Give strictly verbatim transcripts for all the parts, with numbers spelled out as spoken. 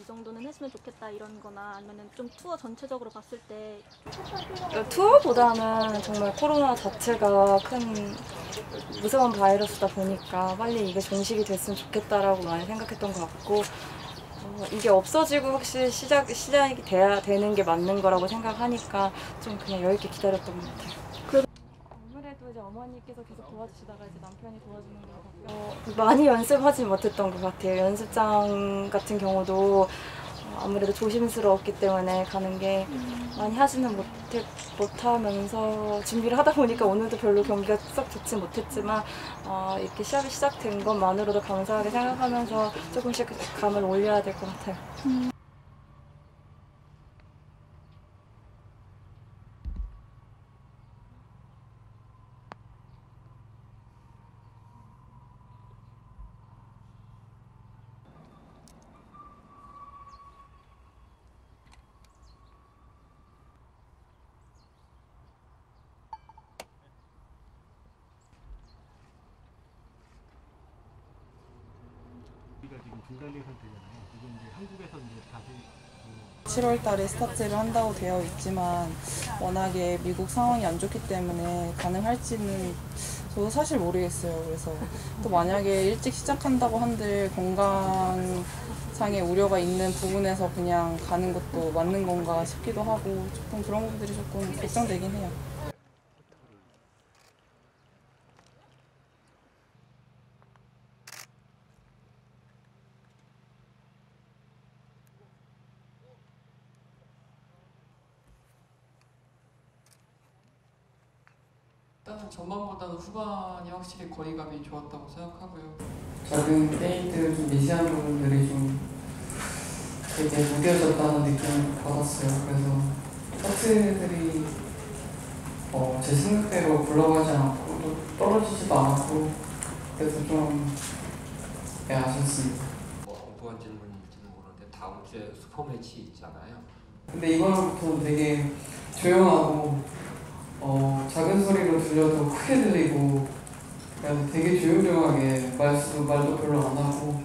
정도는 했으면 좋겠다 이런 거나 아니면 좀 투어 전체적으로 봤을 때 투어보다는 정말 코로나 자체가 큰 무서운 바이러스다 보니까 빨리 이게 종식이 됐으면 좋겠다라고 많이 생각했던 것 같고 어, 이게 없어지고 혹시 시작, 시작이 돼야 되는 게 맞는 거라고 생각하니까 좀 그냥 여유 있게 기다렸던 것 같아요. 아무래도 이제 어머니께서 계속 도와주시다가 이제 남편이 도와주는 것 같고요. 어, 많이 연습하지 못했던 것 같아요. 연습장 같은 경우도 아무래도 조심스러웠기 때문에 가는 게 많이 하지는 못해, 못하면서 준비를 하다 보니까 오늘도 별로 경기가 썩 좋지 못했지만 어, 이렇게 시합이 시작된 것만으로도 감사하게 생각하면서 조금씩 감을 올려야 될 것 같아요. 음. 우리가 지금 중단된 상태잖아요. 지금 이제 한국에서 이제 다시 칠월 달에 스타트를 한다고 되어 있지만 워낙에 미국 상황이 안 좋기 때문에 가능할지는 저도 사실 모르겠어요. 그래서 또 만약에 일찍 시작한다고 한들 건강상의 우려가 있는 부분에서 그냥 가는 것도 맞는 건가 싶기도 하고 조금 그런 부분들이 조금 걱정되긴 해요. 일단은 전반보다는 후반이 확실히 거리감이 좋았다고 생각하고요. 작은 페인트 좀 미세한 부분들이 좀 되게 무뎌졌다는 느낌을 받았어요. 그래서 파트들이 어, 제 생각대로 굴러가지 않고 또 떨어지지도 않았고 그래서 좀 네, 아쉽습니다. 뭐 엉뚱한 질문일지는 모르는데 다음 주에 슈퍼매치 있잖아요. 근데 이번부터는 되게 조용하고 어, 작은 소리로 들려도 크게 들리고 그냥 되게 조용조용하게 말수도 말도 별로 안 하고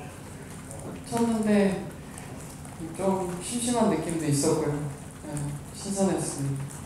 쳤는데 좀 심심한 느낌도 있었고요. 네, 신선했습니다.